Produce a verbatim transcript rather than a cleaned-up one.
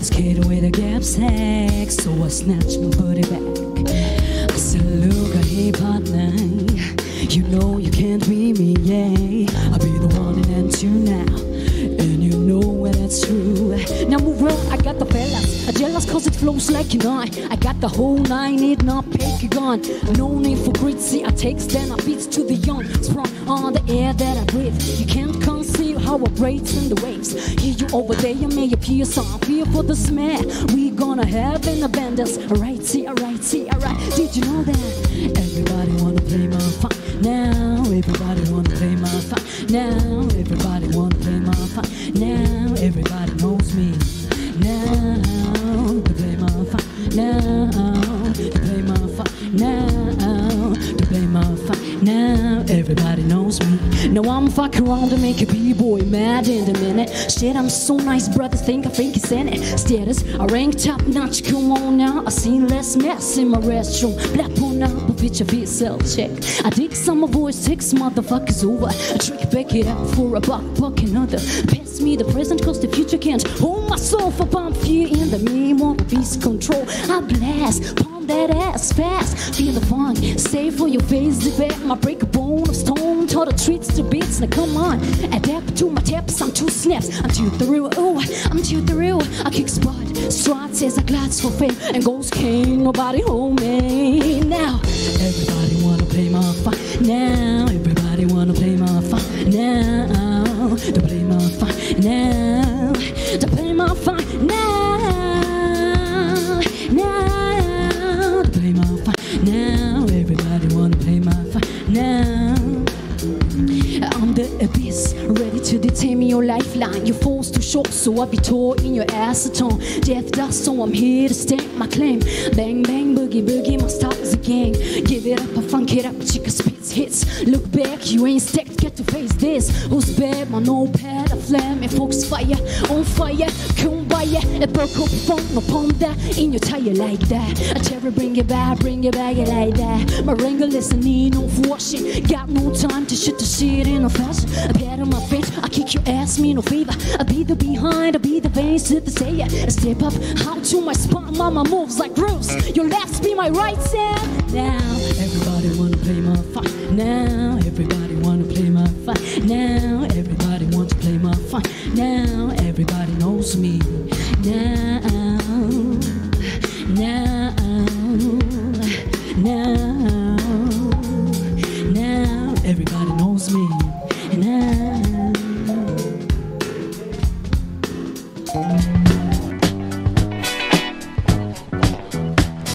Skating with a gap sack, so I snatched my booty back. I said, look, hey partner, you know you can't be me, yeah. I'll be the one in and you now, and you know when it's true. Now move on, I got the fellas, I jealous cause it flows like an eye. I got the whole nine, need not pick a gun. No need for greed, see I takes then I beats to the young. Sprung on the air that I breathe. You can't conceal how I breaks in the waves. Hear you over there, you may appear some fear for the smell. We gonna have an abundance. Alright, see, alright, see, alright. Did you know that? Everybody wanna play my fun now. Everybody wanna play my fun now. Everybody wanna play my fun now. Everybody knows me now. To play my fun now. To play my fun now. To play my fun now. Everybody knows me. Now I'm fucking around to make a b-boy mad in a minute. Shit, I'm so nice, brothers think I think it's in it. Status, I rank top notch, come on now. I seen less mess in my restroom. Black one up, a bitch of self check. I dig some of voice, six motherfuckers over. I trick back it up for a buck, buck another. Pass me the present cause the future can't hold my soul for bump fear in the meanwhile beast control. I blast, palm that ass fast. Feel the fun, stay for your face, the back. My break a bone of stone, taught the treats to beats. Now come on, adapt to my taps, I'm two snaps. I'm too through, oh, I'm too through. I kick spot, strides as I glides for fame. And goes king, nobody hold me. Now, everybody wanna play my fun now. Everybody wanna play my fun now. To play my fun now. To play my fun now. Now, to play my fun now. Everybody wanna play my fun now. I'm the abyss, ready to detain your lifeline. You're forced to short, so I'll be tore in your acetone. Death dust, so I'm here to stamp my claim. Bang, bang, boogie, boogie, my stars again. Give it up, I funk it up, chica spits hits. Look back, you ain't stacked, get to face this. Who's bad, my notepad, a flame, and folks fire, on fire, come by ya. Ett broke up phone, no palm that, in your tire like that. A terror, bring it back, bring it back like that. My wrangle is a need no for washing. Got no time to shit the shit in a fashion. I pat on my face, I kick your ass, me no favor. I'll be the behind, I'll be the face to the say ya. Step up, out to my spot, mama moves like Bruce. Your left be my right hand. Now, everybody wanna play my fun now. Everybody